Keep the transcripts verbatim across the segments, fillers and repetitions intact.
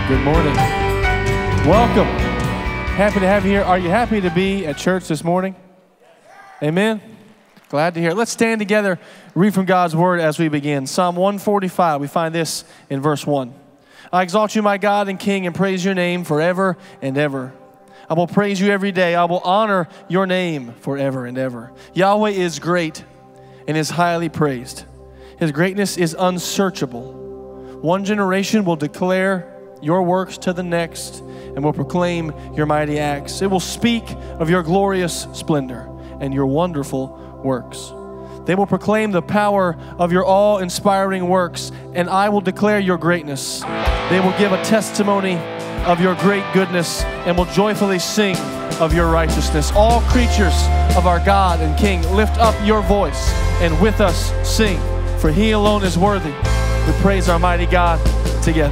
Good morning. Welcome. Happy to have you here. Are you happy to be at church this morning? Amen. Glad to hear it. Let's stand together, read from God's word as we begin. Psalm one forty-five, we find this in verse one. I exalt you, my God and King, and praise your name forever and ever. I will praise you every day. I will honor your name forever and ever. Yahweh is great and is highly praised. His greatness is unsearchable. One generation will declare your works to the next and will proclaim your mighty acts. It will speak of your glorious splendor and your wonderful works. They will proclaim the power of your awe-inspiring works, and I will declare your greatness. They will give a testimony of your great goodness and will joyfully sing of your righteousness. All creatures of our God and King, lift up your voice and with us sing, for he alone is worthy. We praise our mighty God together.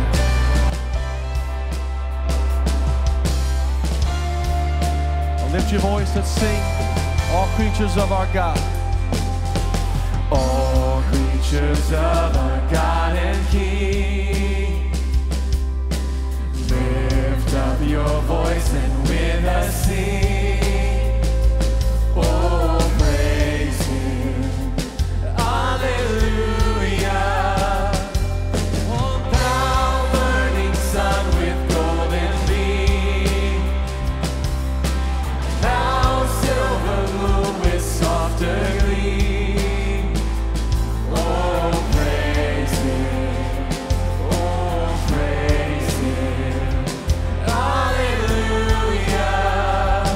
Lift your voice, let's sing. All creatures of our God. All creatures of our God and King, lift up your voice and with us sing. Oh, praise Him. Hallelujah. Oh, thou burning sun with golden beam, thou silver moon with softer gleam. Oh, praise Him. Oh, praise Him. Hallelujah.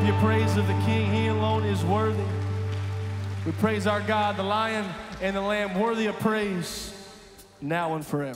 up your praise of the King. He alone is worthy. We praise our God, the Lion and the Lamb, worthy of praise, now and forever.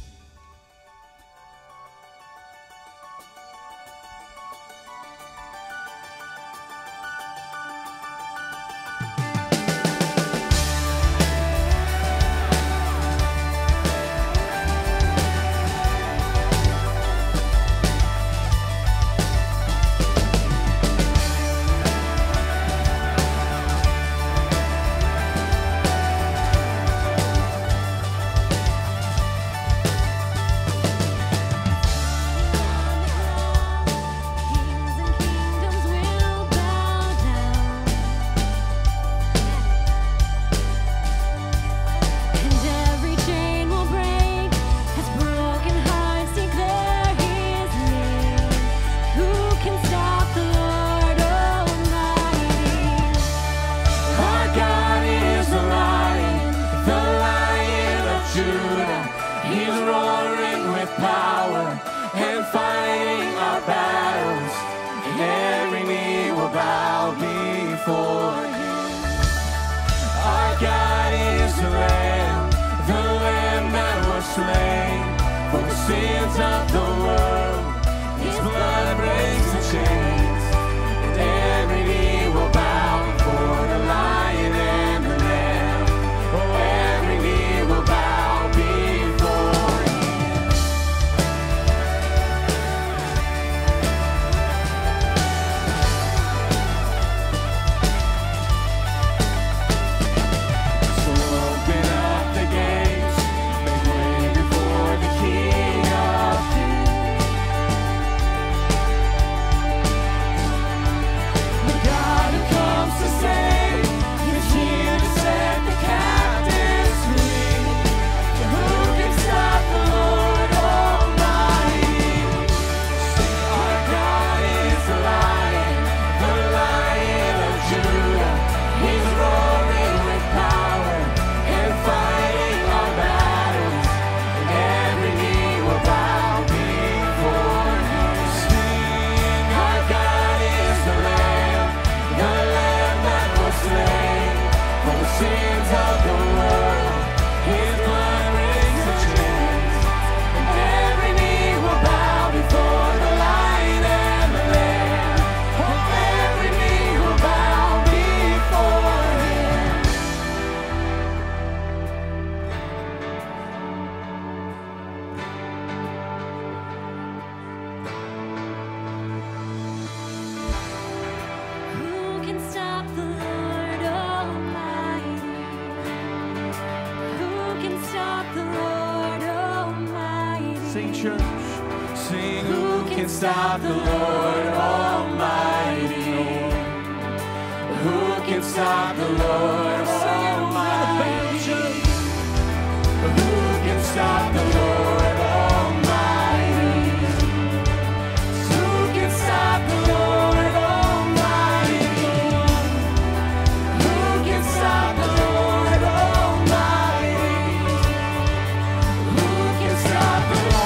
Stop the Lord Almighty. Who can stop the Lord Almighty? Who can stop the Lord Almighty? Who can stop the Lord Almighty? Who can stop the Lord Almighty? Who can stop the Lord?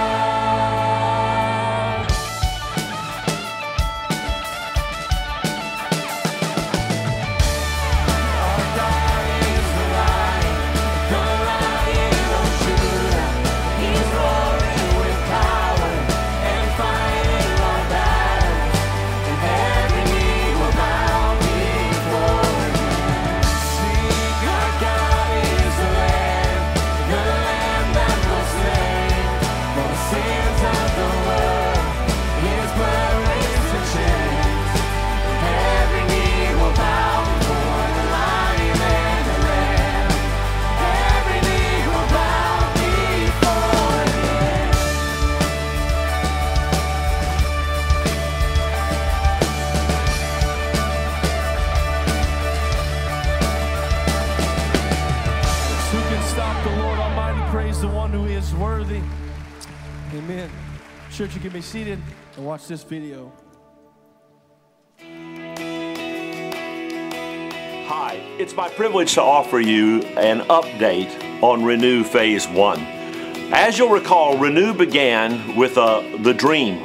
Amen. Church, you can be seated and watch this video. Hi, it's my privilege to offer you an update on Renew Phase one. As you'll recall, Renew began with uh, the dream of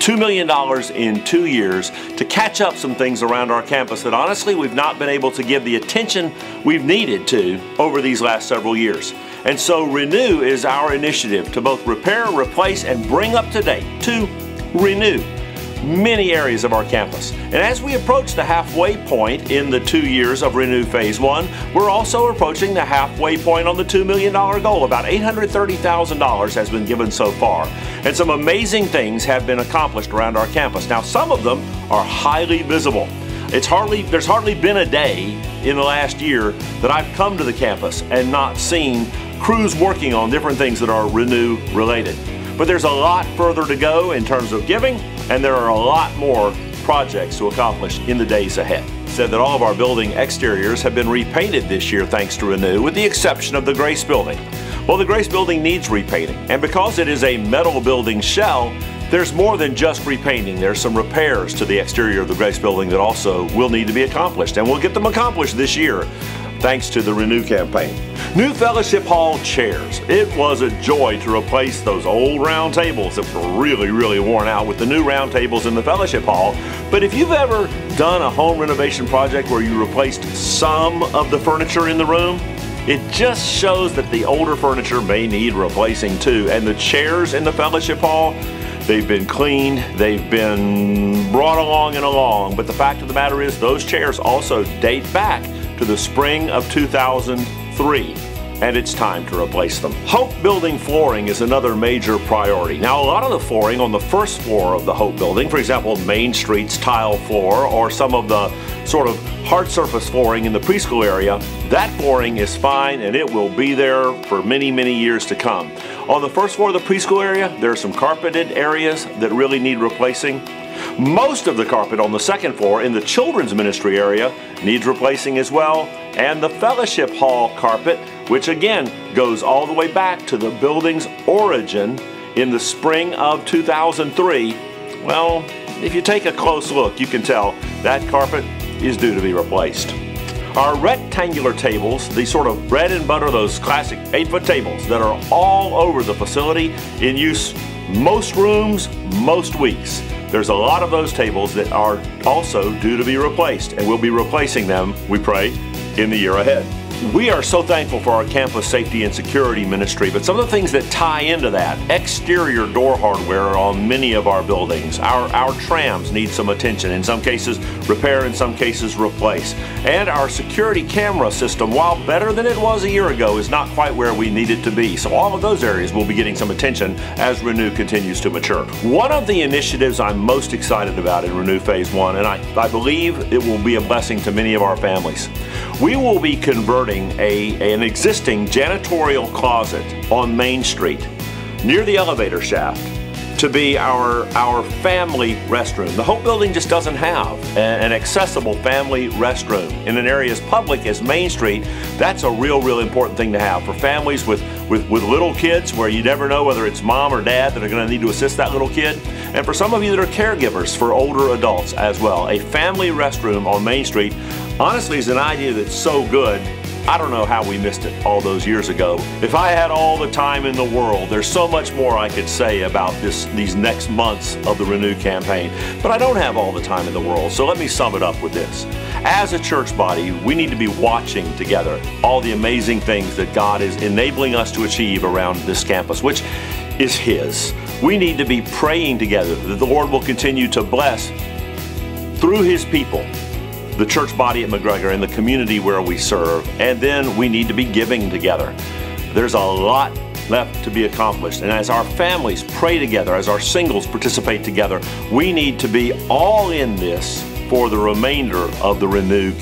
two million dollars in two years to catch up some things around our campus that honestly we've not been able to give the attention we've needed to over these last several years. And so Renew is our initiative to both repair, replace, and bring up to date, to renew many areas of our campus. And as we approach the halfway point in the two years of Renew Phase one, we're also approaching the halfway point on the two million dollar goal. About eight hundred thirty thousand dollars has been given so far. And some amazing things have been accomplished around our campus. Now, some of them are highly visible. It's hardly, there's hardly been a day in the last year that I've come to the campus and not seen crews working on different things that are Renew related. But there's a lot further to go in terms of giving, and there are a lot more projects to accomplish in the days ahead. Said that all of our building exteriors have been repainted this year thanks to Renew, with the exception of the Grace Building. Well, the Grace Building needs repainting, and because it is a metal building shell, there's more than just repainting. There's some repairs to the exterior of the Grace Building that also will need to be accomplished, and we'll get them accomplished this year thanks to the Renew campaign. New Fellowship Hall chairs. It was a joy to replace those old round tables that were really, really worn out with the new round tables in the Fellowship Hall. But if you've ever done a home renovation project where you replaced some of the furniture in the room, it just shows that the older furniture may need replacing too. And the chairs in the Fellowship Hall, they've been cleaned, they've been brought along and along, but the fact of the matter is those chairs also date back to the spring of two thousand three, and it's time to replace them. Hope Building flooring is another major priority. Now, a lot of the flooring on the first floor of the Hope Building, for example, Main Street's tile floor or some of the sort of hard surface flooring in the preschool area, that flooring is fine and it will be there for many, many years to come. On the first floor of the preschool area, there are some carpeted areas that really need replacing. Most of the carpet on the second floor in the children's ministry area needs replacing as well, and the Fellowship Hall carpet, which again goes all the way back to the building's origin in the spring of two thousand three, well, if you take a close look, you can tell that carpet is due to be replaced. Our rectangular tables, these sort of bread and butter, those classic eight-foot tables that are all over the facility, in use most rooms, most weeks. There's a lot of those tables that are also due to be replaced, and we'll be replacing them, we pray, in the year ahead. We are so thankful for our campus safety and security ministry, but some of the things that tie into that, exterior door hardware on many of our buildings. Our, our trams need some attention, in some cases repair, in some cases replace. And our security camera system, while better than it was a year ago, is not quite where we need it to be. So all of those areas will be getting some attention as Renew continues to mature. One of the initiatives I'm most excited about in Renew Phase one, and I, I believe it will be a blessing to many of our families, we will be converting A, an existing janitorial closet on Main Street near the elevator shaft to be our, our family restroom. The Hope Building just doesn't have an accessible family restroom in an area as public as Main Street. That's a real, real important thing to have for families with, with, with little kids, where you never know whether it's mom or dad that are going to need to assist that little kid. And for some of you that are caregivers for older adults as well, a family restroom on Main Street honestly is an idea that's so good. I don't know how we missed it all those years ago. If I had all the time in the world, there's so much more I could say about this, these next months of the Renew campaign, but I don't have all the time in the world, so let me sum it up with this. As a church body, we need to be watching together all the amazing things that God is enabling us to achieve around this campus, which is His. We need to be praying together that the Lord will continue to bless through His people the church body at McGregor and the community where we serve, and then we need to be giving together. There's a lot left to be accomplished, and as our families pray together, as our singles participate together, we need to be all in this for the remainder of the Renew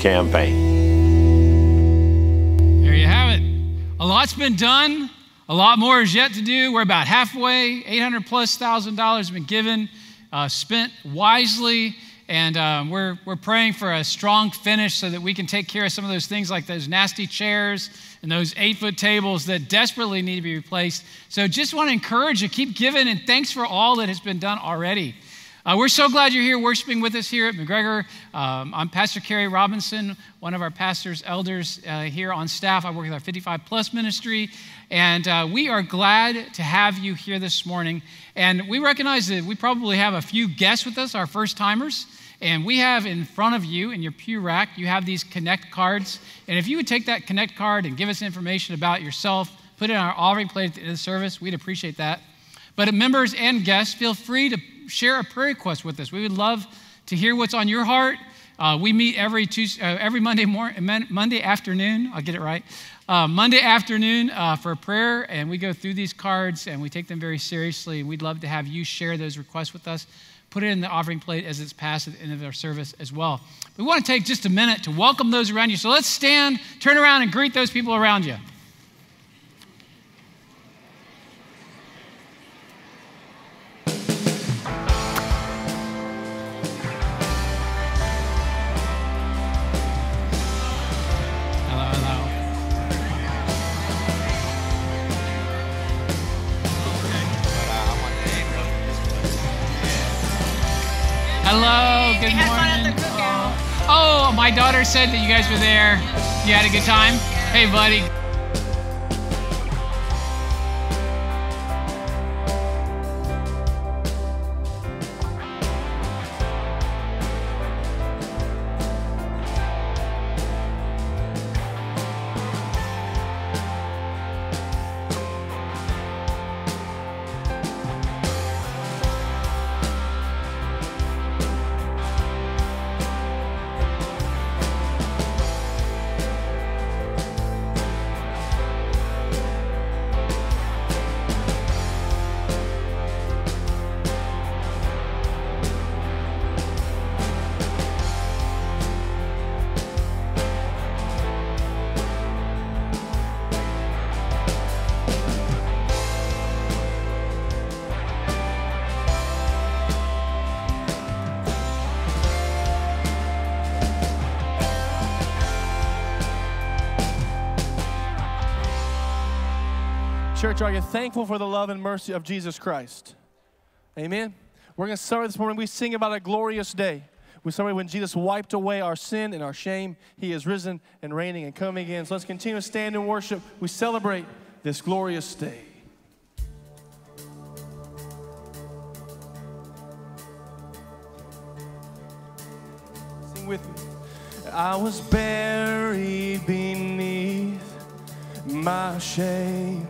campaign. There you have it. A lot's been done. A lot more is yet to do. We're about halfway. eight hundred plus thousand dollars been given, uh, spent wisely. And um, we're, we're praying for a strong finish so that we can take care of some of those things like those nasty chairs and those eight-foot tables that desperately need to be replaced. So just want to encourage you, keep giving, and thanks for all that has been done already. Uh, we're so glad you're here worshiping with us here at McGregor. Um, I'm Pastor Kerry Robinson, one of our pastors, elders uh, here on staff. I work with our fifty-five plus ministry, and uh, we are glad to have you here this morning. And we recognize that we probably have a few guests with us, our first timers. And we have in front of you in your pew rack, you have these Connect cards. And if you would take that Connect card and give us information about yourself, put it on our offering plate at the end of the service, we'd appreciate that. But members and guests, feel free to share a prayer request with us. We would love to hear what's on your heart. Uh, we meet every Tuesday, uh, every Monday morning, Monday afternoon. I'll get it right. Uh, Monday afternoon uh, for a prayer, and we go through these cards and we take them very seriously. We'd love to have you share those requests with us. Put it in the offering plate as it's passed at the end of our service as well. We want to take just a minute to welcome those around you. So let's stand, turn around, and greet those people around you. Hello, good morning. Oh, my daughter said that you guys were there. You had a good time? Hey, buddy. Church, are you thankful for the love and mercy of Jesus Christ? Amen. We're going to celebrate this morning. We sing about a glorious day. We celebrate when Jesus wiped away our sin and our shame. He is risen and reigning and coming again. So let's continue to stand in worship. We celebrate this glorious day. Sing with me. I was buried beneath my shame.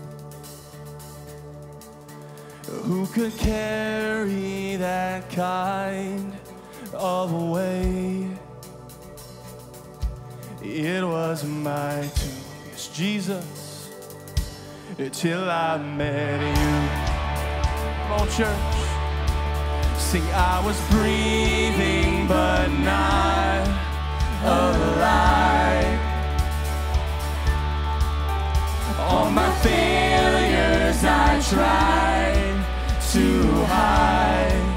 Who could carry that kind of weight? It was my tomb, yes, Jesus, till I met you. Come on, church. Sing, I was breathing but not alive. All my failures I tried to hide.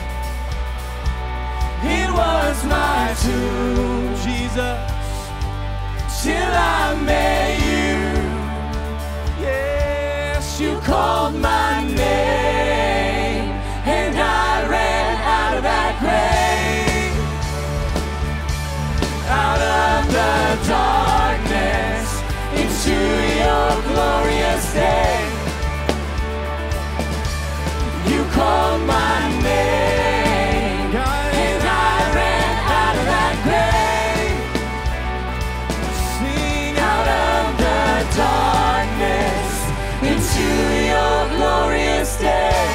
It was my tomb, Jesus, till I met you. Yes, you called my name, and I ran out of that grave, out of the darkness, into your glorious day. You called my name, and I ran out of that grave. Sing, out of the darkness, into your glorious day.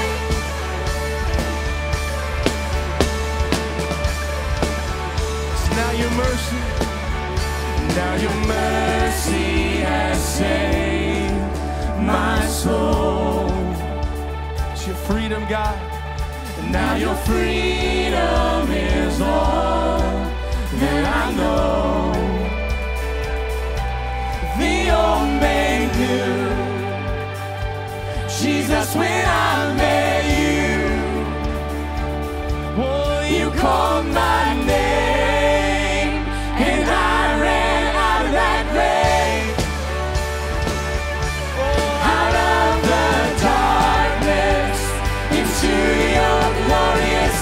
So now your mercy, now your mercy has saved my soul. Your freedom, God, and now your freedom is all that I know. The old made new, Jesus, when I met you, oh, you called my name, and I ran out of that grave, out of the darkness, into your glorious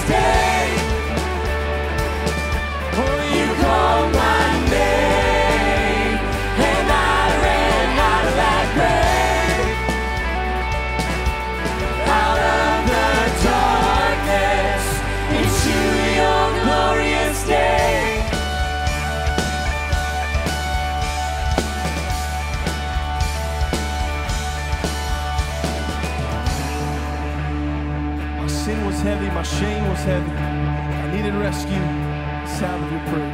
shame was heavy. I needed rescue. Sound of your prayer.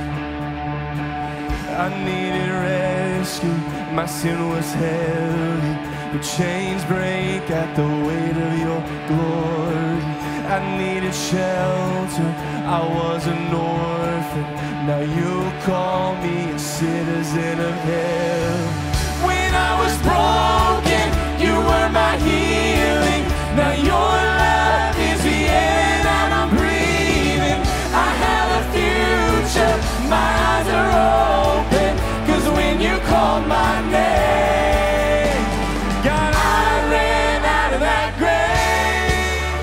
I needed rescue. My sin was heavy. The chains break at the weight of your glory. I needed shelter. I was an orphan. Now you call me a citizen of heaven. When I was broken, you were my healing. Now your love is the air that I'm breathing. I have a future. My eyes are open. Cause when you called my name, God, I ran out of that grave.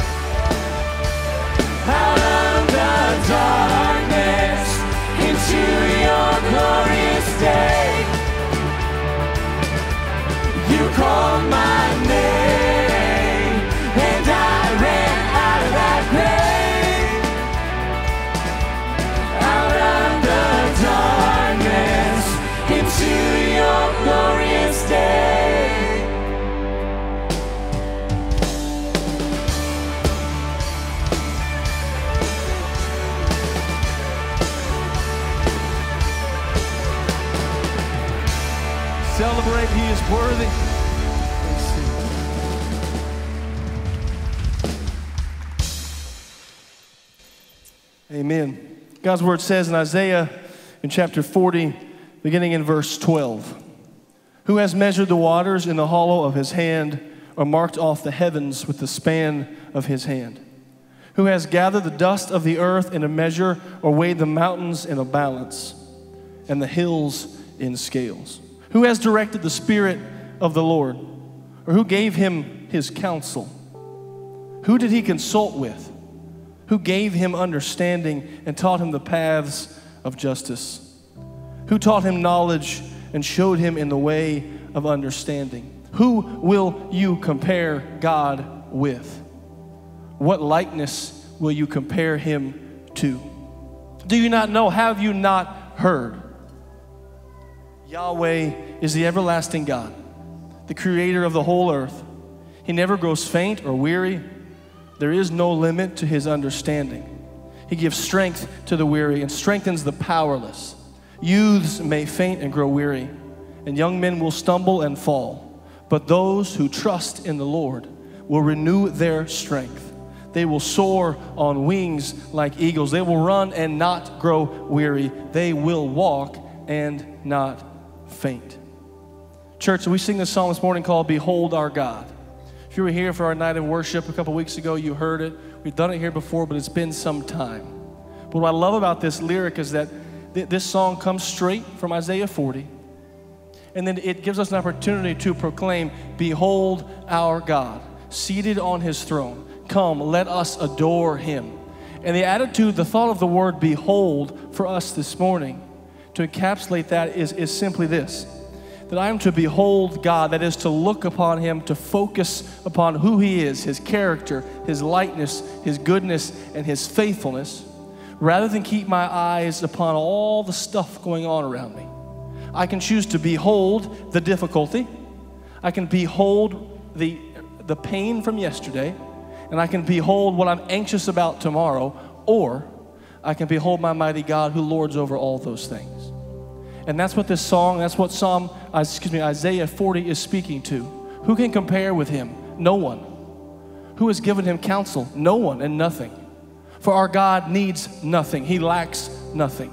Out of the darkness into your glorious day. You called my name, and I ran out of that grave. Out of the darkness into your glorious day. Celebrate, he is worthy. Amen. God's word says in Isaiah in chapter forty, beginning in verse twelve, who has measured the waters in the hollow of his hand, or marked off the heavens with the span of his hand? Who has gathered the dust of the earth in a measure, or weighed the mountains in a balance, and the hills in scales? Who has directed the Spirit of the Lord? Or who gave him his counsel? Who did he consult with? Who gave him understanding and taught him the paths of justice? Who taught him knowledge and showed him in the way of understanding? Who will you compare God with? What likeness will you compare him to? Do you not know? Have you not heard? Yahweh is the everlasting God, the creator of the whole earth. He never grows faint or weary. There is no limit to his understanding. He gives strength to the weary and strengthens the powerless. Youths may faint and grow weary, and young men will stumble and fall. But those who trust in the Lord will renew their strength. They will soar on wings like eagles. They will run and not grow weary. They will walk and not faint. Church, we sing this song this morning called Behold Our God. If you were here for our night of worship a couple weeks ago, you heard it. We've done it here before, but it's been some time. But what I love about this lyric is that th- this song comes straight from Isaiah forty, and then it gives us an opportunity to proclaim, Behold our God, seated on his throne. Come, let us adore him. And the attitude, the thought of the word behold for us this morning, to encapsulate that is, is simply this, that I am to behold God, that is to look upon him, to focus upon who he is, his character, his likeness, his goodness, and his faithfulness, rather than keep my eyes upon all the stuff going on around me. I can choose to behold the difficulty. I can behold the, the pain from yesterday, and I can behold what I'm anxious about tomorrow, or I can behold my mighty God who lords over all those things. And that's what this song, that's what Psalm, uh, excuse me, Isaiah forty is speaking to. Who can compare with him? No one. Who has given him counsel? No one and nothing. For our God needs nothing. He lacks nothing.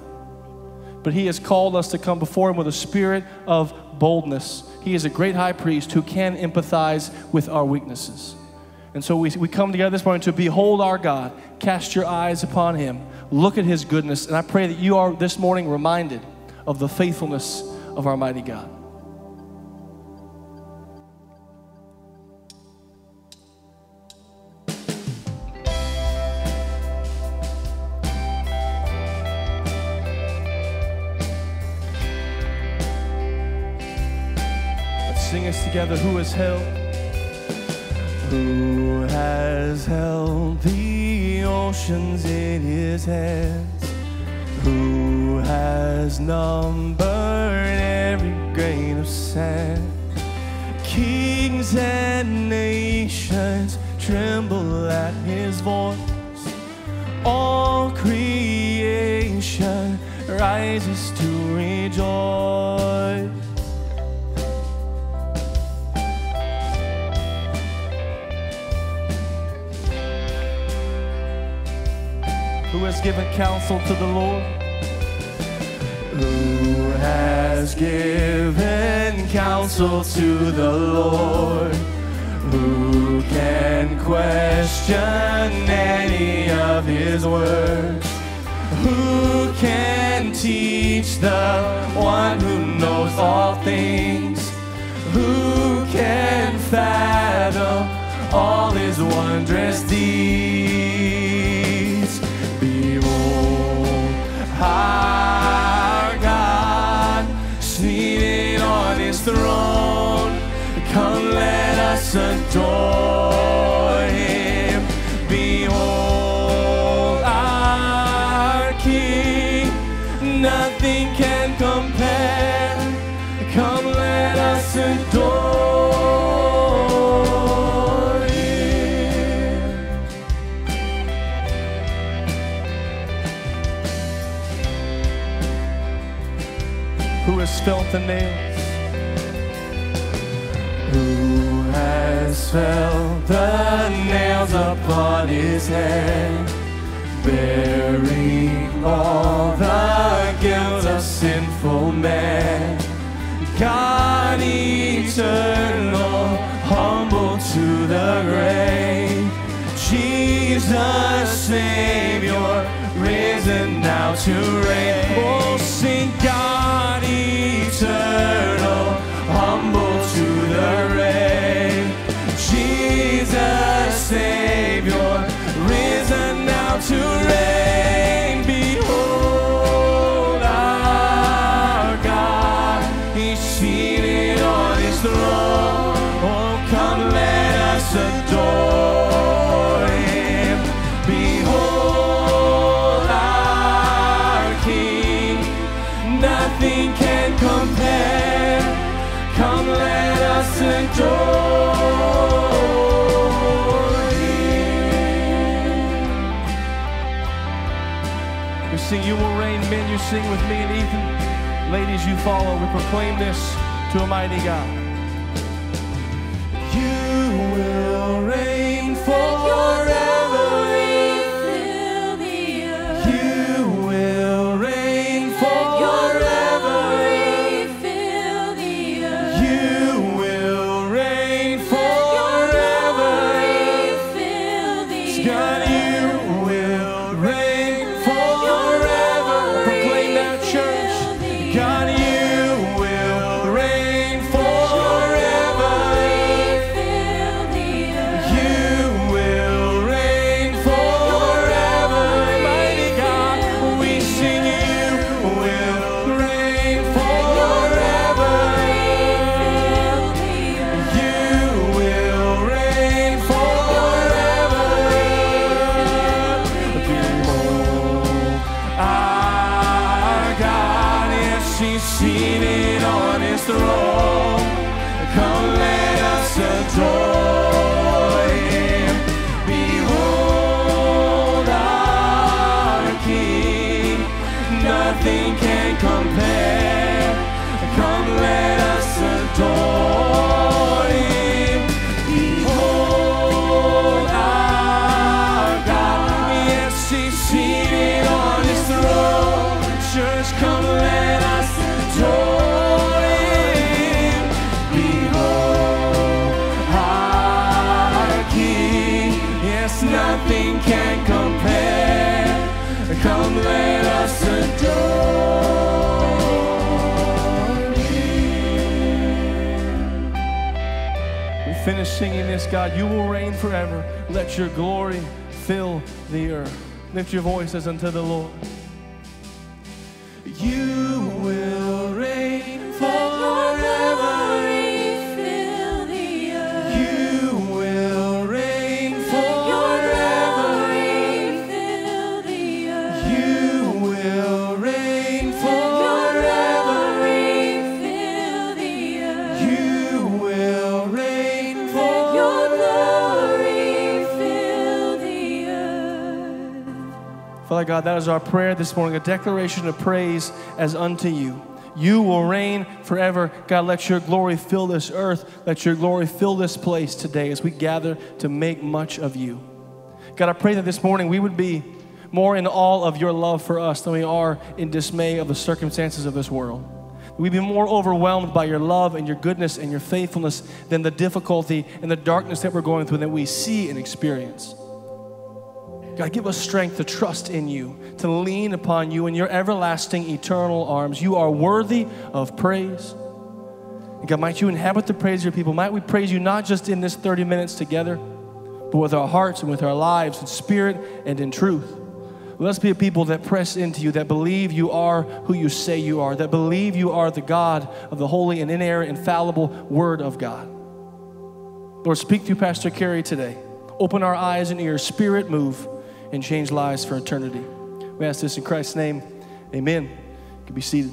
But he has called us to come before him with a spirit of boldness. He is a great high priest who can empathize with our weaknesses. And so we, we come together this morning to behold our God. Cast your eyes upon him. Look at his goodness. And I pray that you are this morning reminded of the faithfulness of our mighty God. Let's sing this together. Who has held? Who has held the oceans in his hands? Who has numbered every grain of sand? Kings and nations tremble at his voice. creation rises to rejoice. Who has given counsel to the Lord? Who has given counsel to the Lord? Who can question any of his words? Who can teach the one who knows all things? Who can fathom all his wondrous deeds? Behold, our God, seated on his throne. Come, let us adore him. Behold, our King, nothing can compare. Come, let us adore him. Who has felt the nails? Who has felt the nails upon his head, bearing all the guilt of sinful man? God eternal, humble to the grave, Jesus Savior, risen now to reign. Oh, sing God eternal, humble to the grave, Jesus Savior, risen now to reign. Behold our God, he's seated on his throne. Oh, come, let us adore him. Behold our King, nothing can compare. Come, let us adore him. We sing, you will reign. Men, you sing with me, and Ethan, ladies, you follow. We proclaim this to a mighty God. You will reign forever. You will reign forever. You will reign forever. God, you will reign forever. Proclaim that, church. God, you will reign forever. You will reign forever. Mighty God, we sing, you will reign forever. You will reign forever. Behold, our God, yes, he's seated on his throne. Come, let us adore him. Behold our King, nothing can compare. Come, let us adore him. Behold our God, yes, he's seated on his throne. Church, come, let us adore him. Behold our King, yes, nothing can compare. Come, let us adore him. We finish singing this, God, you will reign forever. Let your glory fill the earth. Lift your voices unto the Lord. You will reign forever. You will reign forever. You will reign forever. You will reign forever. Father God, that is our prayer this morning, a declaration of praise as unto you. You will reign forever. God, let your glory fill this earth. Let your glory fill this place today as we gather to make much of you. God, I pray that this morning we would be more in awe of your love for us than we are in dismay of the circumstances of this world. We'd be more overwhelmed by your love and your goodness and your faithfulness than the difficulty and the darkness that we're going through that we see and experience. God, give us strength to trust in you, to lean upon you in your everlasting, eternal arms. You are worthy of praise. And God, might you inhabit the praise of your people. Might we praise you not just in this thirty minutes together, but with our hearts and with our lives in spirit and in truth. Let us be a people that press into you, that believe you are who you say you are, that believe you are the God of the holy and inerrant, infallible Word of God. Lord, speak through Pastor Kerry today. Open our eyes and ears, Spirit move, and change lives for eternity. We ask this in Christ's name. Amen. You can be seated.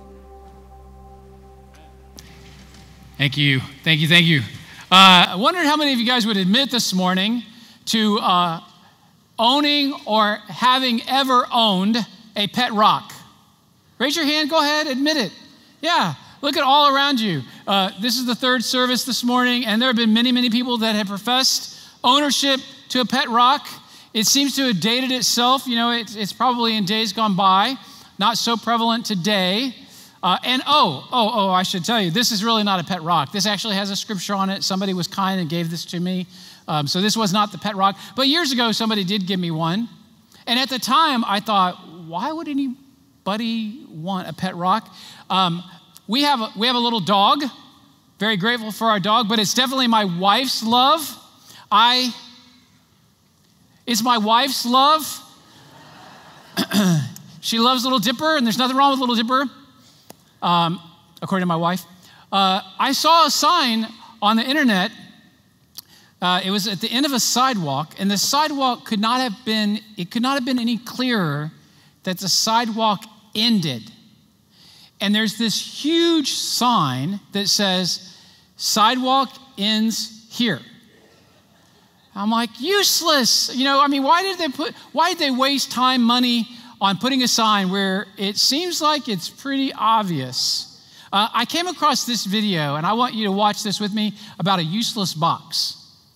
Thank you. Thank you. Thank you. Uh, I wondered how many of you guys would admit this morning to uh, owning or having ever owned a pet rock. Raise your hand. Go ahead. Admit it. Yeah. Look at all around you. Uh, this is the third service this morning, and there have been many, many people that have professed ownership to a pet rock. It seems to have dated itself. You know, it's, it's probably in days gone by, not so prevalent today. Uh, and oh, oh, oh, I should tell you, this is really not a pet rock. This actually has a scripture on it. Somebody was kind and gave this to me. Um, so this was not the pet rock. But years ago, somebody did give me one. And at the time, I thought, why would anybody want a pet rock? Um, we have a, we have a little dog. Very grateful for our dog, but it's definitely my wife's love. I... It's my wife's love. She loves Little Dipper, and there's nothing wrong with Little Dipper, um, according to my wife. Uh, I saw a sign on the internet. Uh, it was at the end of a sidewalk, and the sidewalk could not have been, it could not have been any clearer that the sidewalk ended. And there's this huge sign that says, sidewalk ends here. I'm like, useless. You know, I mean, why did they put, why did they waste time, money on putting a sign where it seems like it's pretty obvious? Uh, I came across this video, and I want you to watch this with me, about a useless box.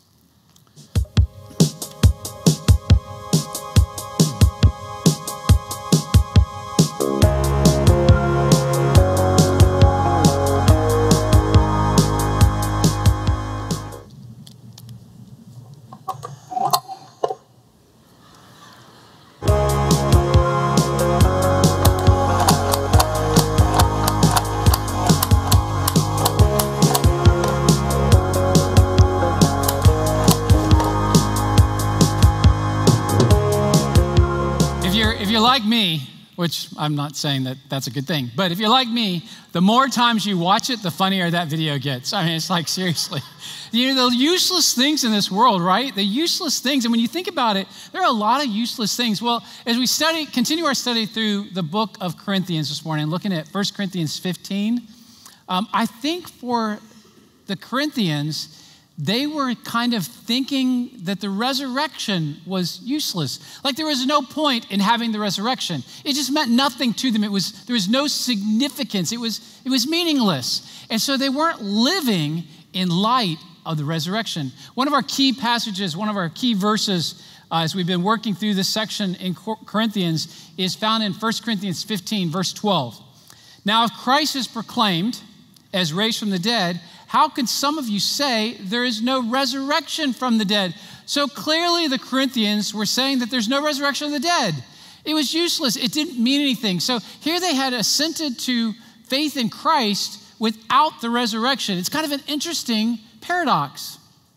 Like me, which I'm not saying that that's a good thing, but if you're like me, the more times you watch it, the funnier that video gets. I mean, it's like, seriously. You know, the useless things in this world, right? The useless things. And when you think about it, there are a lot of useless things. Well, as we study, continue our study through the book of Corinthians this morning, looking at First Corinthians fifteen, um, I think for the Corinthians, they were kind of thinking that the resurrection was useless. Like there was no point in having the resurrection. It just meant nothing to them. It was, there was no significance. It was, it was meaningless. And so they weren't living in light of the resurrection. One of our key passages, one of our key verses, uh, as we've been working through this section in Corinthians, is found in First Corinthians fifteen, verse twelve. Now, if Christ is proclaimed as raised from the dead, how can some of you say there is no resurrection from the dead? So clearly the Corinthians were saying that there's no resurrection of the dead. It was useless. It didn't mean anything. So here they had assented to faith in Christ without the resurrection. It's kind of an interesting paradox.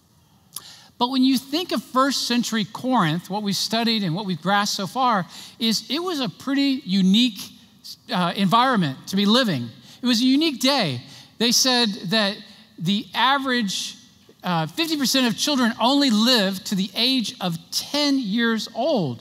But when you think of first century Corinth, what we've studied and what we've grasped so far is it was a pretty unique uh, environment to be living. It was a unique day. They said that the average uh, fifty percent of children only live to the age of ten years old.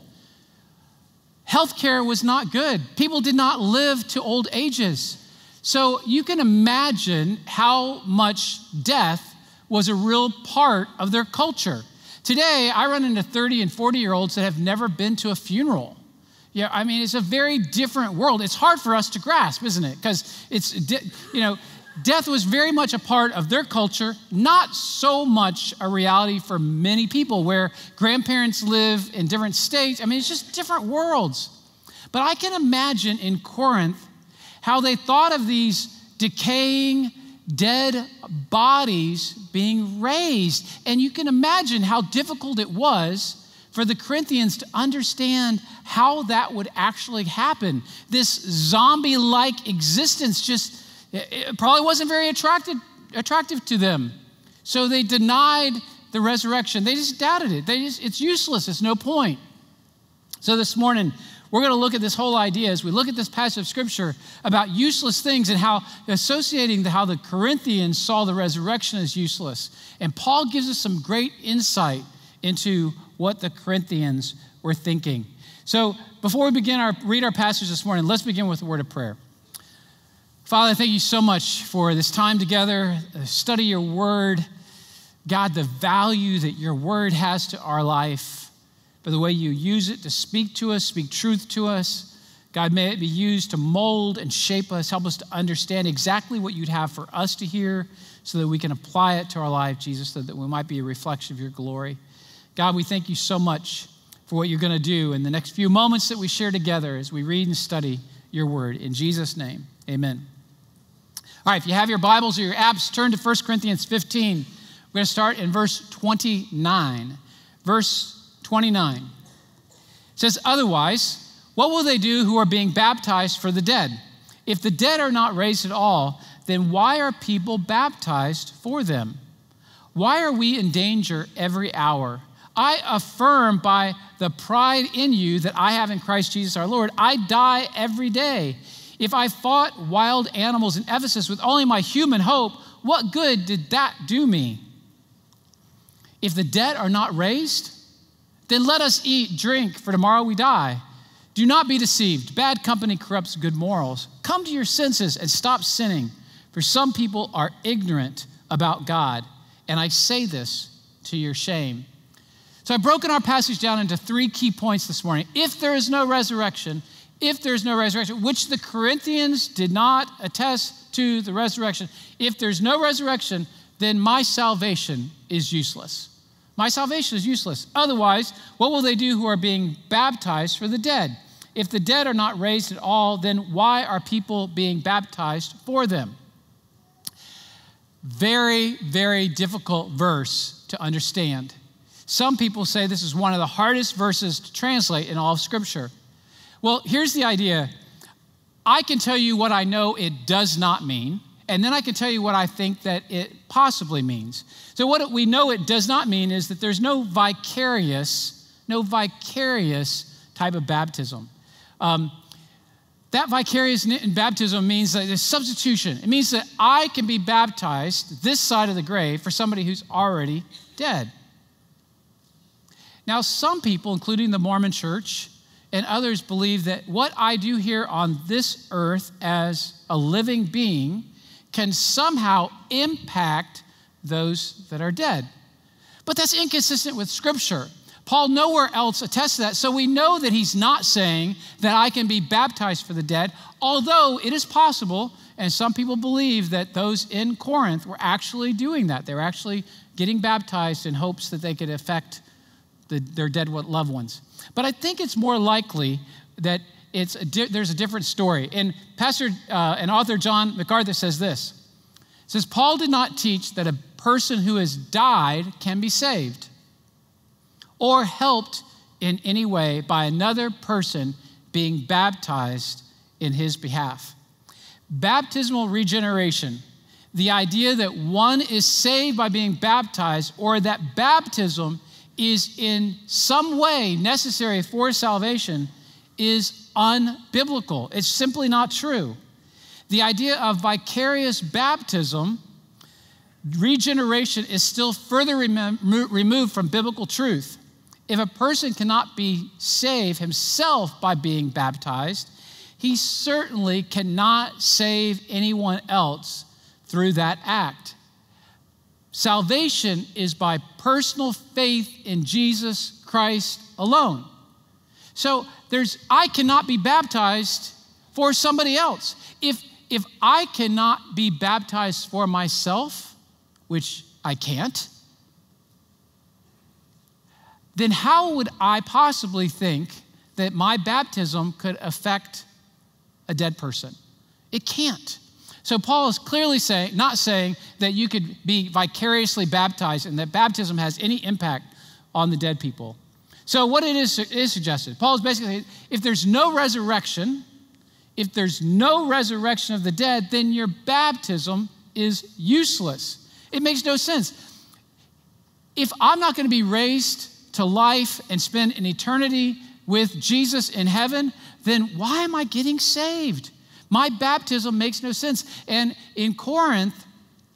Healthcare was not good. People did not live to old ages. So you can imagine how much death was a real part of their culture. Today, I run into thirty and forty year olds that have never been to a funeral. Yeah, I mean, it's a very different world. It's hard for us to grasp, isn't it? Because it's, you know, death was very much a part of their culture, not so much a reality for many people where grandparents live in different states. I mean, it's just different worlds. But I can imagine in Corinth how they thought of these decaying, dead bodies being raised. And you can imagine how difficult it was for the Corinthians to understand how that would actually happen. This zombie-like existence just it probably wasn't very attractive, attractive to them. So they denied the resurrection. They just doubted it. They just, it's useless. It's no point. So this morning, we're going to look at this whole idea as we look at this passage of Scripture about useless things and how associating the, how the Corinthians saw the resurrection as useless. And Paul gives us some great insight into what the Corinthians were thinking. So before we begin our read our passage this morning, let's begin with a word of prayer. Father, thank you so much for this time together, study your word. God, the value that your word has to our life, for the way you use it to speak to us, speak truth to us. God, may it be used to mold and shape us, help us to understand exactly what you'd have for us to hear so that we can apply it to our life, Jesus, so that we might be a reflection of your glory. God, we thank you so much for what you're going to do in the next few moments that we share together as we read and study your word. In Jesus' name, amen. All right, if you have your Bibles or your apps, turn to First Corinthians fifteen. We're going to start in verse twenty-nine. Verse twenty-nine. It says, otherwise, what will they do who are being baptized for the dead? If the dead are not raised at all, then why are people baptized for them? Why are we in danger every hour? I affirm by the pride in you that I have in Christ Jesus our Lord, I die every day. If I fought wild animals in Ephesus with only my human hope, what good did that do me? If the dead are not raised, then let us eat, drink, for tomorrow we die. Do not be deceived. Bad company corrupts good morals. Come to your senses and stop sinning, for some people are ignorant about God, and I say this to your shame. So I've broken our passage down into three key points this morning. If there is no resurrection, if there's no resurrection, which the Corinthians did not attest to the resurrection, if there's no resurrection, then my salvation is useless. My salvation is useless. Otherwise, what will they do who are being baptized for the dead? If the dead are not raised at all, then why are people being baptized for them? Very, very difficult verse to understand. Some people say this is one of the hardest verses to translate in all of Scripture. Well, here's the idea. I can tell you what I know it does not mean, and then I can tell you what I think that it possibly means. So what we know it does not mean is that there's no vicarious, no vicarious type of baptism. Um, that vicarious baptism means that it's substitution. It means that I can be baptized this side of the grave for somebody who's already dead. Now, some people, including the Mormon Church and others, believe that what I do here on this earth as a living being can somehow impact those that are dead. But that's inconsistent with Scripture. Paul nowhere else attests to that, so we know that he's not saying that I can be baptized for the dead, although it is possible, and some people believe that those in Corinth were actually doing that. They were actually getting baptized in hopes that they could affect the, their dead loved ones. But I think it's more likely that it's a di- there's a different story. And Pastor uh, and author John MacArthur says this. It says, Paul did not teach that a person who has died can be saved or helped in any way by another person being baptized in his behalf. Baptismal regeneration, the idea that one is saved by being baptized or that baptism is in some way necessary for salvation, is unbiblical. It's simply not true. The idea of vicarious baptism, regeneration, is still further rem- removed from biblical truth. If a person cannot be saved himself by being baptized, he certainly cannot save anyone else through that act. Salvation is by personal faith in Jesus Christ alone. So there's, I cannot be baptized for somebody else. If, if I cannot be baptized for myself, which I can't, then how would I possibly think that my baptism could affect a dead person? It can't. So Paul is clearly saying, not saying that you could be vicariously baptized and that baptism has any impact on the dead people. So what it is, is suggested, Paul is basically saying, if there's no resurrection, if there's no resurrection of the dead, then your baptism is useless. It makes no sense. If I'm not going to be raised to life and spend an eternity with Jesus in heaven, then why am I getting saved? My baptism makes no sense. And in Corinth,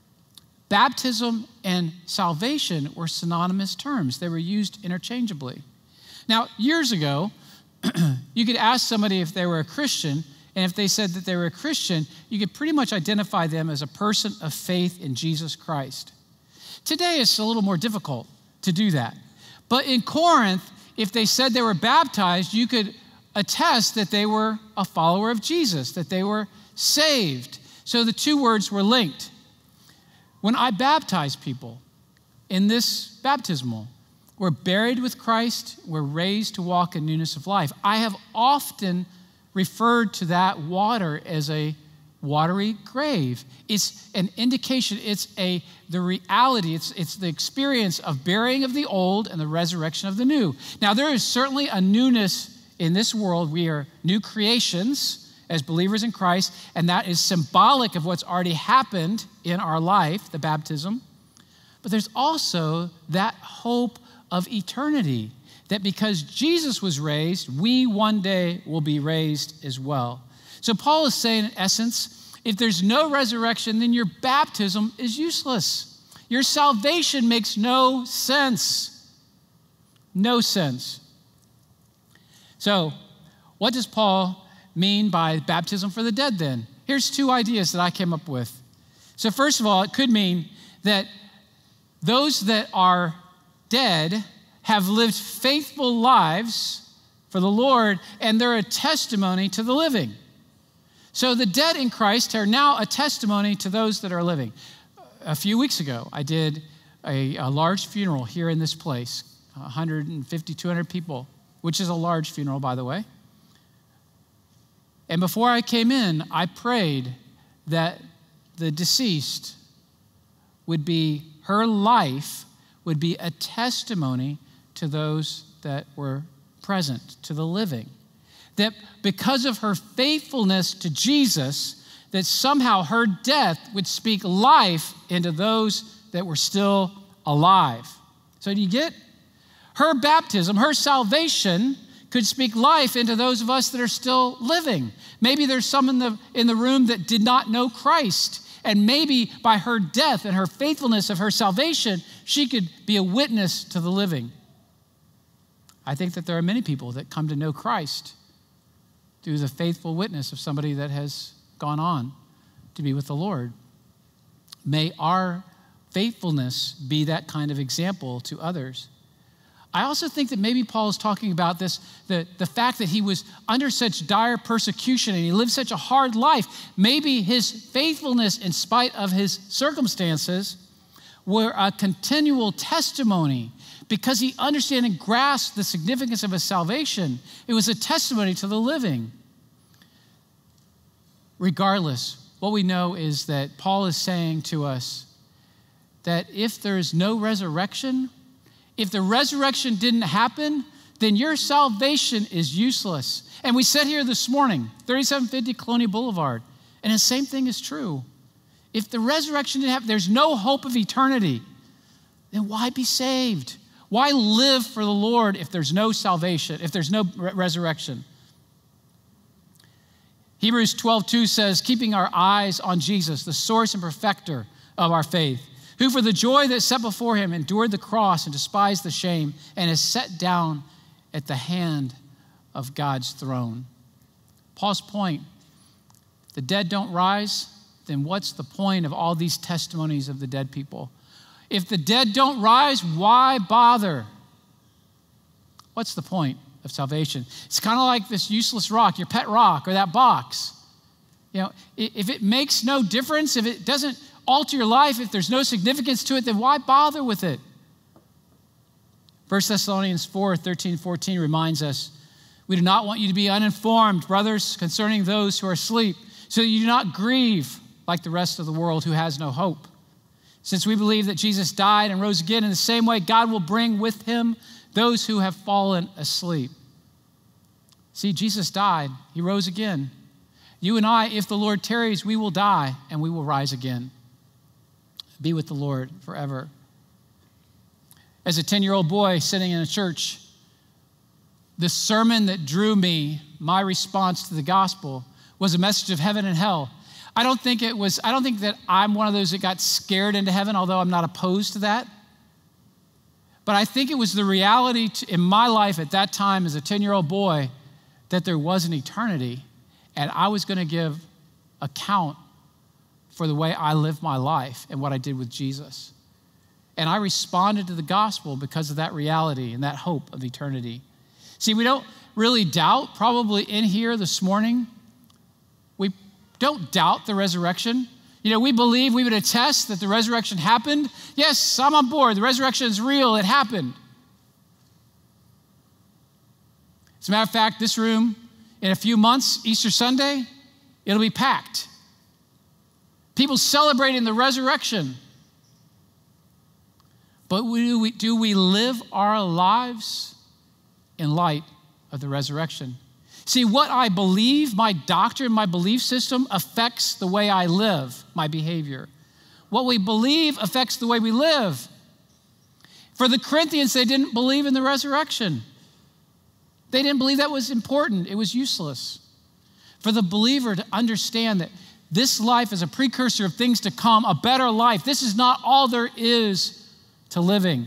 baptism and salvation were synonymous terms. They were used interchangeably. Now, years ago, you could ask somebody if they were a Christian, and if they said that they were a Christian, you could pretty much identify them as a person of faith in Jesus Christ. Today, it's a little more difficult to do that. But in Corinth, if they said they were baptized, you could attest that they were a follower of Jesus, that they were saved. So the two words were linked. When I baptize people in this baptismal, we're buried with Christ, we're raised to walk in newness of life. I have often referred to that water as a watery grave. It's an indication, it's a the reality, it's, it's the experience of burying of the old and the resurrection of the new. Now, there is certainly a newness in this world. We are new creations as believers in Christ, and that is symbolic of what's already happened in our life, the baptism. But there's also that hope of eternity, that because Jesus was raised, we one day will be raised as well. So Paul is saying, in essence, if there's no resurrection, then your baptism is useless. Your salvation makes no sense. No sense. So what does Paul mean by baptism for the dead then? Here's two ideas that I came up with. So first of all, it could mean that those that are dead have lived faithful lives for the Lord, and they're a testimony to the living. So the dead in Christ are now a testimony to those that are living. A few weeks ago, I did a, a large funeral here in this place, one hundred fifty, two hundred people, which is a large funeral, by the way. And before I came in, I prayed that the deceased would be, her life would be a testimony to those that were present, to the living. That because of her faithfulness to Jesus, that somehow her death would speak life into those that were still alive. So do you get? Her baptism, her salvation could speak life into those of us that are still living. Maybe there's some in the, in the room that did not know Christ. And maybe by her death and her faithfulness of her salvation, she could be a witness to the living. I think that there are many people that come to know Christ through the faithful witness of somebody that has gone on to be with the Lord. May our faithfulness be that kind of example to others. I also think that maybe Paul is talking about this, the, the fact that he was under such dire persecution and he lived such a hard life. Maybe his faithfulness in spite of his circumstances were a continual testimony because he understood and grasped the significance of his salvation. It was a testimony to the living. Regardless, what we know is that Paul is saying to us that if there is no resurrection, if the resurrection didn't happen, then your salvation is useless. And we said here this morning, thirty-seven fifty Colonial Boulevard, and the same thing is true. If the resurrection didn't happen, there's no hope of eternity, then why be saved? Why live for the Lord if there's no salvation, if there's no re- resurrection? Hebrews twelve two says, keeping our eyes on Jesus, the source and perfecter of our faith, who for the joy that set before him endured the cross and despised the shame and is set down at the hand of God's throne. Paul's point, the dead don't rise, then what's the point of all these testimonies of the dead people? If the dead don't rise, why bother? What's the point of of salvation. It's kind of like this useless rock, your pet rock or that box. You know, if it makes no difference, if it doesn't alter your life, if there's no significance to it, then why bother with it? First Thessalonians four, thirteen, fourteen reminds us, we do not want you to be uninformed, brothers, concerning those who are asleep, so that you do not grieve like the rest of the world who has no hope. Since we believe that Jesus died and rose again, in the same way, God will bring with him those who have fallen asleep. See, Jesus died. He rose again. You and I, if the Lord tarries, we will die and we will rise again. Be with the Lord forever. As a ten-year-old boy sitting in a church, the sermon that drew me, my response to the gospel, was a message of heaven and hell. I don't think it was, I don't think that I'm one of those that got scared into heaven, although I'm not opposed to that. But I think it was the reality to, in my life at that time as a ten-year-old boy that there was an eternity, and I was going to give account for the way I lived my life and what I did with Jesus. And I responded to the gospel because of that reality and that hope of eternity. See, we don't really doubt, probably in here this morning, we don't doubt the resurrection. You know, we believe, we would attest that the resurrection happened. Yes, I'm on board. The resurrection is real. It happened. As a matter of fact, this room, in a few months, Easter Sunday, it'll be packed. People celebrating the resurrection. But do we, do we live our lives in light of the resurrection? See, what I believe, my doctrine, my belief system affects the way I live, my behavior. What we believe affects the way we live. For the Corinthians, they didn't believe in the resurrection. They didn't believe that was important. It was useless. For the believer to understand that this life is a precursor of things to come, a better life. This is not all there is to living.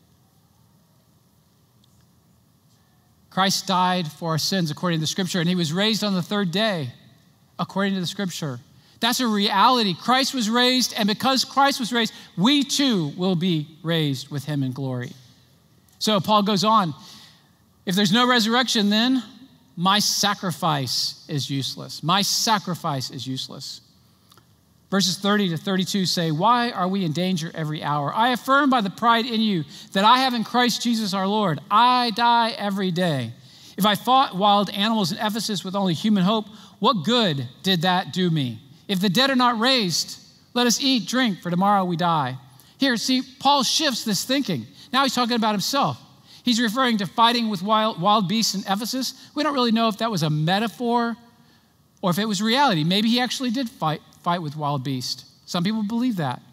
Christ died for our sins according to the scripture, and he was raised on the third day according to the scripture. That's a reality. Christ was raised, and because Christ was raised, we too will be raised with him in glory. So Paul goes on, if there's no resurrection, then my sacrifice is useless. My sacrifice is useless. Verses thirty to thirty-two say, why are we in danger every hour? I affirm by the pride in you that I have in Christ Jesus our Lord. I die every day. If I fought wild animals in Ephesus with only human hope, what good did that do me? If the dead are not raised, let us eat, drink, for tomorrow we die. Here, see, Paul shifts this thinking. Now he's talking about himself. He's referring to fighting with wild, wild beasts in Ephesus. We don't really know if that was a metaphor or if it was reality. Maybe he actually did fight. fight with wild beast. Some people believe that.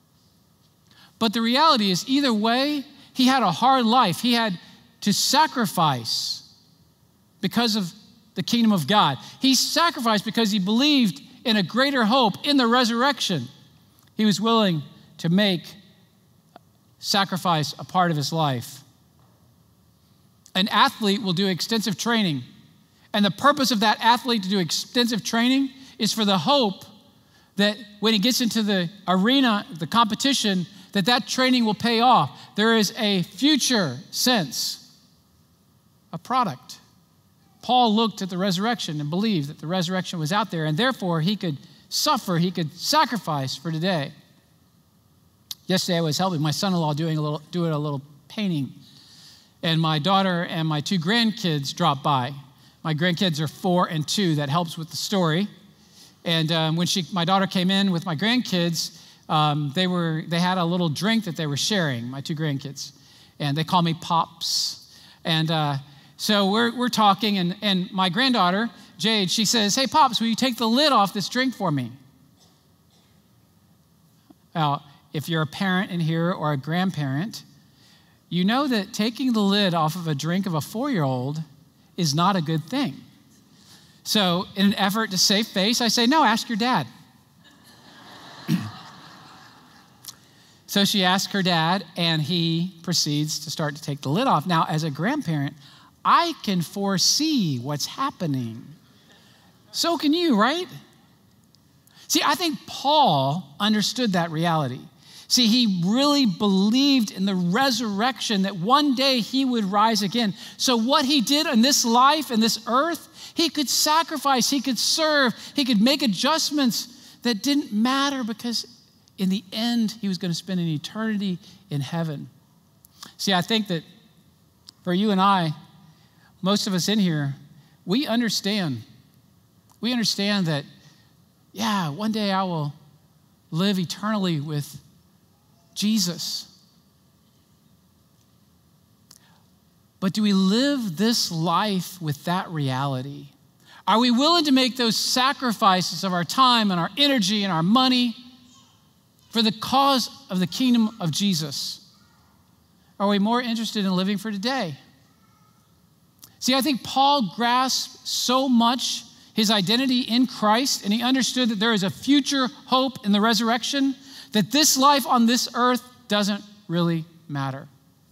But the reality is, either way, he had a hard life. He had to sacrifice because of the kingdom of God. He sacrificed because he believed in a greater hope in the resurrection. He was willing to make sacrifice a part of his life. An athlete will do extensive training. And the purpose of that athlete to do extensive training is for the hope that when he gets into the arena, the competition, that that training will pay off. There is a future sense, a product. Paul looked at the resurrection and believed that the resurrection was out there, and therefore he could suffer, he could sacrifice for today. Yesterday I was helping my son-in-law doing a little, doing a little painting, and my daughter and my two grandkids dropped by. My grandkids are four and two. That helps with the story. And um, when she, my daughter came in with my grandkids, um, they were they had a little drink that they were sharing, my two grandkids. And they call me Pops. And uh, so we're we're talking, and, and my granddaughter, Jade, she says, hey, Pops, will you take the lid off this drink for me? Now, if you're a parent in here or a grandparent, you know that taking the lid off of a drink of a four-year-old is not a good thing. So in an effort to save face, I say, no, ask your dad. So she asked her dad, and he proceeds to start to take the lid off. Now, as a grandparent, I can foresee what's happening. So can you, right? See, I think Paul understood that reality. See, he really believed in the resurrection, that one day he would rise again. So what he did in this life, in this earth, he could sacrifice, he could serve, he could make adjustments that didn't matter, because in the end, he was going to spend an eternity in heaven. See, I think that for you and I, most of us in here, we understand. We understand that, yeah, one day I will live eternally with Jesus. But do we live this life with that reality? Are we willing to make those sacrifices of our time and our energy and our money for the cause of the kingdom of Jesus? Are we more interested in living for today? See, I think Paul grasped so much his identity in Christ, and he understood that there is a future hope in the resurrection, that this life on this earth doesn't really matter.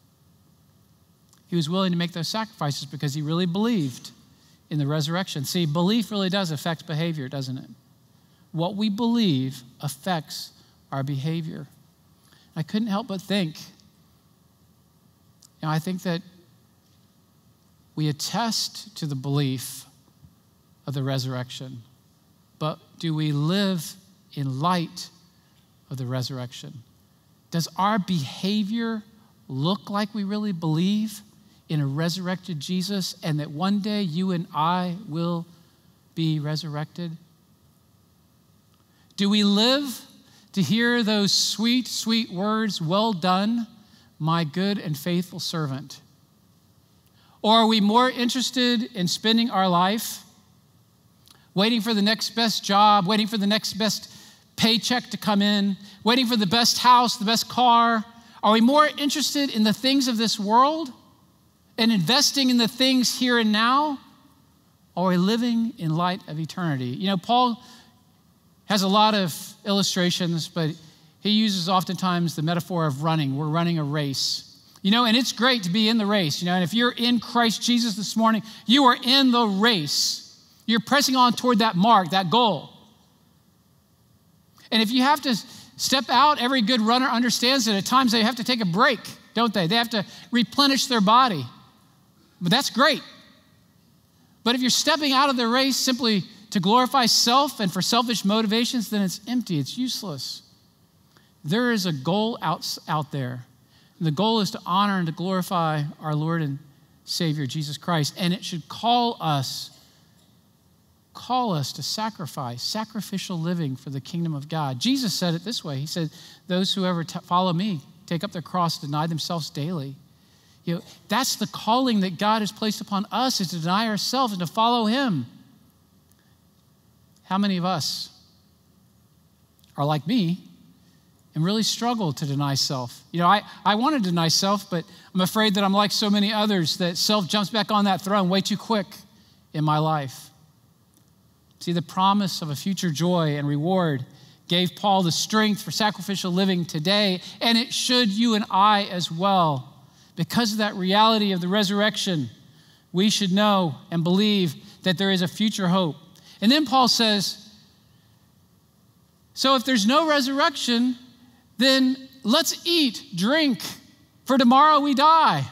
He was willing to make those sacrifices because he really believed in the resurrection. See, belief really does affect behavior, doesn't it? What we believe affects our behavior. I couldn't help but think, you know, I think that we attest to the belief of the resurrection, but do we live in light of the resurrection? Does our behavior look like we really believe in a resurrected Jesus, and that one day you and I will be resurrected? Do we live to hear those sweet, sweet words, "Well done, my good and faithful servant"? Or are we more interested in spending our life waiting for the next best job, waiting for the next best paycheck to come in, waiting for the best house, the best car? Are we more interested in the things of this world and investing in the things here and now? Or are we living in light of eternity? You know, Paul has a lot of illustrations, but he uses oftentimes the metaphor of running. We're running a race. You know, and it's great to be in the race, you know, and if you're in Christ Jesus this morning, you are in the race. You're pressing on toward that mark, that goal. And if you have to step out, every good runner understands that at times they have to take a break, don't they? They have to replenish their body. But that's great. But if you're stepping out of the race simply to glorify self and for selfish motivations, then it's empty, it's useless. There is a goal out, out there. And the goal is to honor and to glorify our Lord and Savior, Jesus Christ. And it should call us, call us to sacrifice, sacrificial living for the kingdom of God. Jesus said it this way. He said, those who ever t- follow me, take up their cross, deny themselves daily. You know, that's the calling that God has placed upon us, is to deny ourselves and to follow him. How many of us are like me and really struggle to deny self? You know, I, I want to deny self, but I'm afraid that I'm like so many others, that self jumps back on that throne way too quick in my life. See, the promise of a future joy and reward gave Paul the strength for sacrificial living today, and it should you and I as well. Because of that reality of the resurrection, we should know and believe that there is a future hope. And then Paul says, so if there's no resurrection, then let's eat, drink, for tomorrow we die.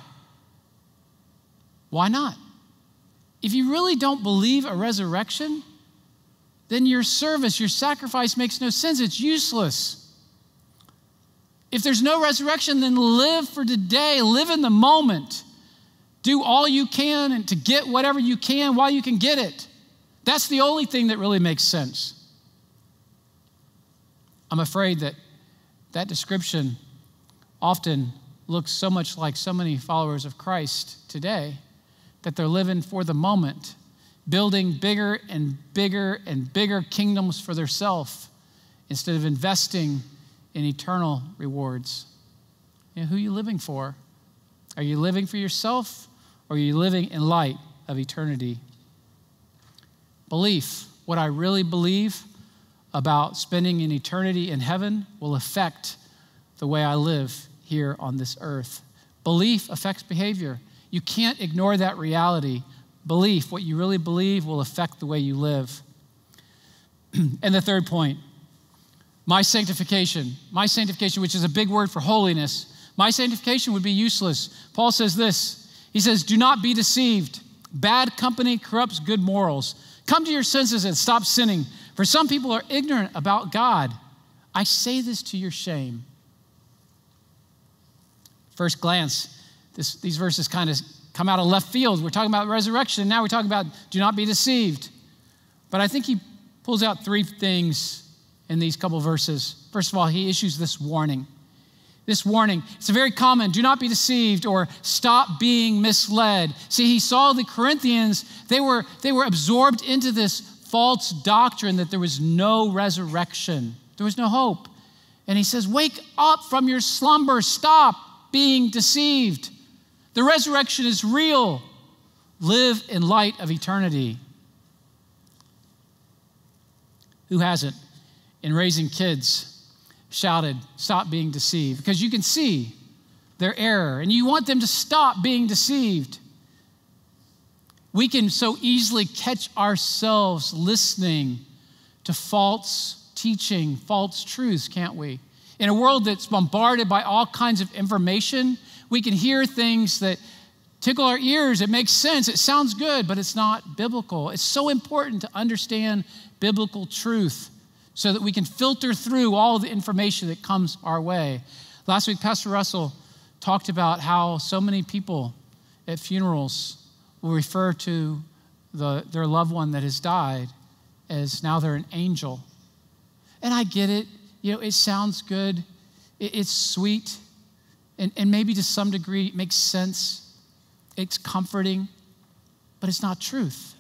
Why not? If you really don't believe a resurrection, then your service, your sacrifice makes no sense. It's useless. If there's no resurrection, then live for today. Live in the moment. Do all you can and to get whatever you can while you can get it. That's the only thing that really makes sense. I'm afraid that that description often looks so much like so many followers of Christ today, that they're living for the moment, building bigger and bigger and bigger kingdoms for themselves instead of investing in eternal rewards. You know, who are you living for? Are you living for yourself, or are you living in light of eternity? Belief, what I really believe about spending an eternity in heaven, will affect the way I live here on this earth. Belief affects behavior. You can't ignore that reality. Belief, what you really believe, will affect the way you live. And the third point, My sanctification, my sanctification, which is a big word for holiness, my sanctification would be useless. Paul says this, he says, do not be deceived. Bad company corrupts good morals. Come to your senses and stop sinning, for some people are ignorant about God. I say this to your shame. First glance, this, these verses kind of come out of left field. We're talking about resurrection, and now we're talking about do not be deceived. But I think he pulls out three things in these couple verses. First of all, he issues this warning. This warning, it's a very common, do not be deceived or stop being misled. See, he saw the Corinthians, they were, they were absorbed into this false doctrine that there was no resurrection. There was no hope. And he says, wake up from your slumber, stop being deceived. The resurrection is real. Live in light of eternity. Who hasn't, in raising kids, shouted, stop being deceived? Because you can see their error and you want them to stop being deceived. We can so easily catch ourselves listening to false teaching, false truths, can't we? In a world that's bombarded by all kinds of information, we can hear things that tickle our ears. It makes sense. It sounds good, but it's not biblical. It's so important to understand biblical truth so that we can filter through all the information that comes our way. Last week, Pastor Russell talked about how so many people at funerals will refer to the, their loved one that has died as now they're an angel. And I get it. You know, it sounds good. It, it's sweet. And, and maybe to some degree it makes sense. It's comforting, but it's not truth.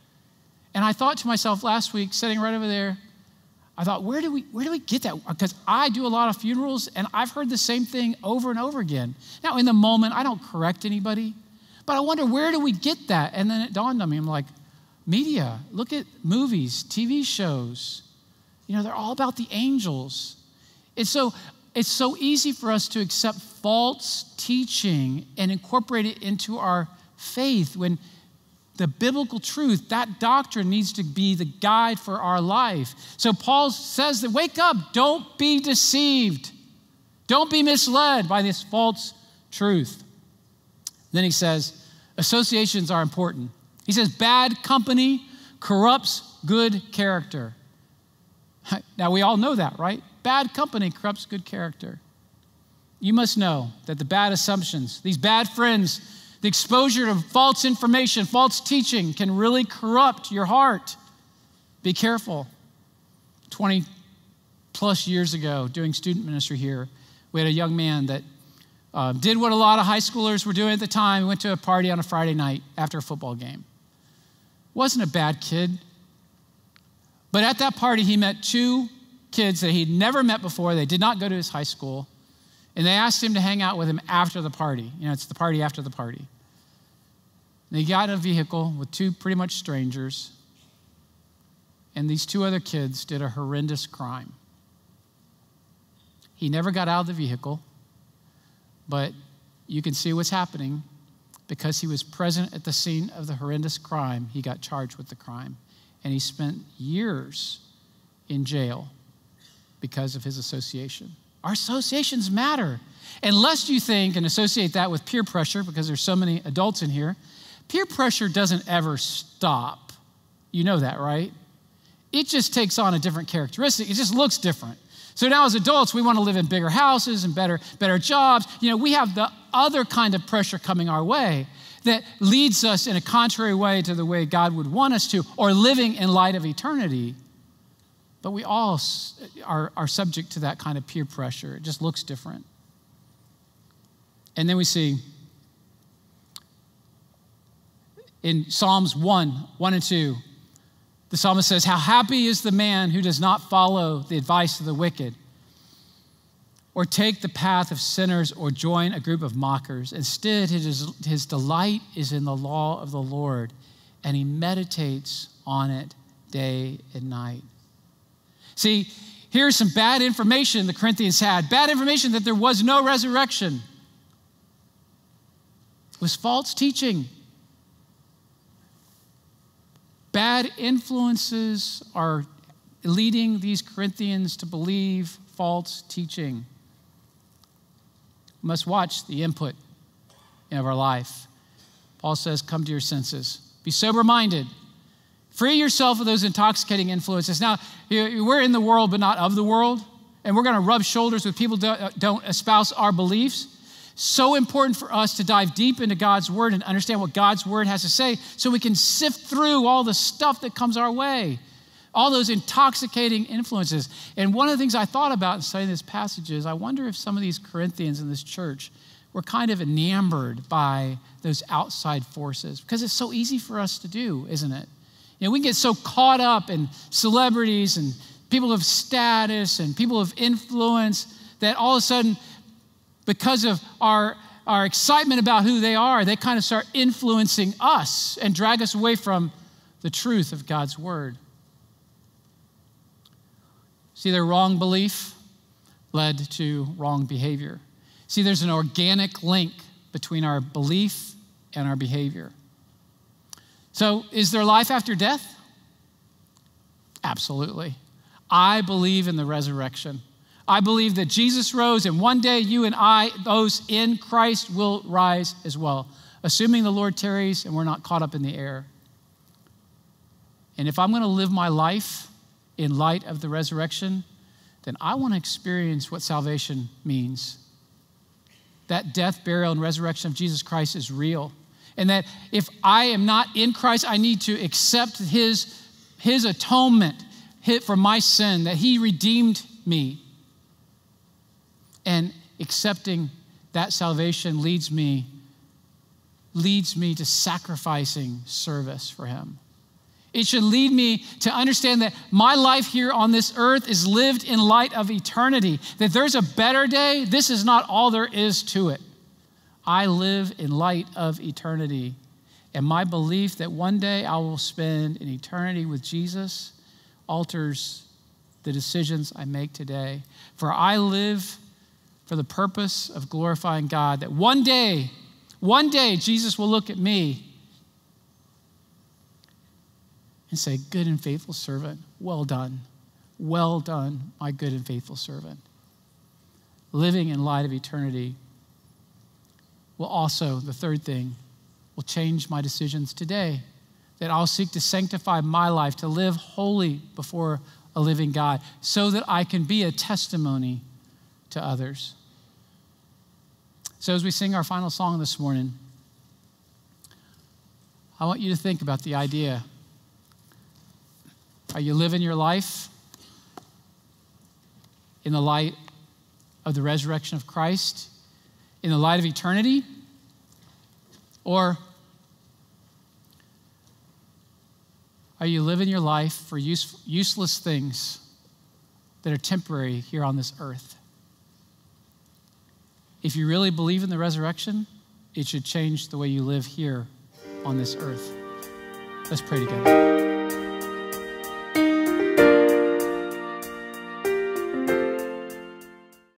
And I thought to myself last week, sitting right over there, I thought, where do we where do we get that? Because I do a lot of funerals, and I've heard the same thing over and over again. Now, in the moment, I don't correct anybody, but I wonder, where do we get that? And then it dawned on me, I'm like, media, look at movies, T V shows. You know, they're all about the angels. And so it's so easy for us to accept false teaching and incorporate it into our faith when the biblical truth, that doctrine needs to be the guide for our life. So Paul says that wake up, don't be deceived. Don't be misled by this false truth. Then he says, associations are important. He says, bad company corrupts good character. Now we all know that, right? Bad company corrupts good character. You must know that the bad assumptions, these bad friends, the exposure to false information, false teaching can really corrupt your heart. Be careful. twenty plus years ago, doing student ministry here, we had a young man that uh, did what a lot of high schoolers were doing at the time. He went to a party on a Friday night after a football game. Wasn't a bad kid. But at that party, he met two kids that he'd never met before. They did not go to his high school. And they asked him to hang out with him after the party. You know, it's the party after the party. And he got in a vehicle with two pretty much strangers. And these two other kids did a horrendous crime. He never got out of the vehicle, but you can see what's happening. Because he was present at the scene of the horrendous crime, he got charged with the crime. And he spent years in jail because of his association. Our associations matter. Unless you think and associate that with peer pressure, because there's so many adults in here, peer pressure doesn't ever stop. You know that, right? It just takes on a different characteristic. It just looks different. So now as adults, we want to live in bigger houses and better, better jobs. You know, we have the other kind of pressure coming our way that leads us in a contrary way to the way God would want us to, or living in light of eternity. But we all are, are subject to that kind of peer pressure. It just looks different. And then we see in Psalms one, one and two, the psalmist says, how happy is the man who does not follow the advice of the wicked, or take the path of sinners, or join a group of mockers. Instead, his, his delight is in the law of the Lord, and he meditates on it day and night. See, here's some bad information the Corinthians had. Bad information that there was no resurrection. It was false teaching. Bad influences are leading these Corinthians to believe false teaching. We must watch the input of our life. Paul says, come to your senses. Be sober-minded. Free yourself of those intoxicating influences. Now, we're in the world, but not of the world. And we're going to rub shoulders with people who don't espouse our beliefs. So important for us to dive deep into God's word and understand what God's word has to say so we can sift through all the stuff that comes our way, all those intoxicating influences. And one of the things I thought about in studying this passage is I wonder if some of these Corinthians in this church were kind of enamored by those outside forces, because it's so easy for us to do, isn't it? You know, we get so caught up in celebrities and people of status and people of influence that all of a sudden, because of our, our excitement about who they are, they kind of start influencing us and drag us away from the truth of God's word. See, their wrong belief led to wrong behavior. See, there's an organic link between our belief and our behavior. So, is there life after death? Absolutely. I believe in the resurrection. I believe that Jesus rose, and one day you and I, those in Christ, will rise as well, assuming the Lord tarries and we're not caught up in the air. And if I'm going to live my life in light of the resurrection, then I want to experience what salvation means. That death, burial, and resurrection of Jesus Christ is real. And that if I am not in Christ, I need to accept his, his atonement for my sin, that he redeemed me. And accepting that salvation leads me, leads me to sacrificing service for him. It should lead me to understand that my life here on this earth is lived in light of eternity, that there's a better day. This is not all there is to it. I live in light of eternity, and my belief that one day I will spend an eternity with Jesus alters the decisions I make today. For I live for the purpose of glorifying God, that one day, one day Jesus will look at me and say, good and faithful servant, well done. Well done, my good and faithful servant. Living in light of eternity will also, the third thing, will change my decisions today. That I'll seek to sanctify my life, to live holy before a living God, so that I can be a testimony to others. So as we sing our final song this morning, I want you to think about the idea. Are you living your life in the light of the resurrection of Christ, in the light of eternity? Or are you living your life for use, useless things that are temporary here on this earth? If you really believe in the resurrection, it should change the way you live here on this earth. Let's pray together.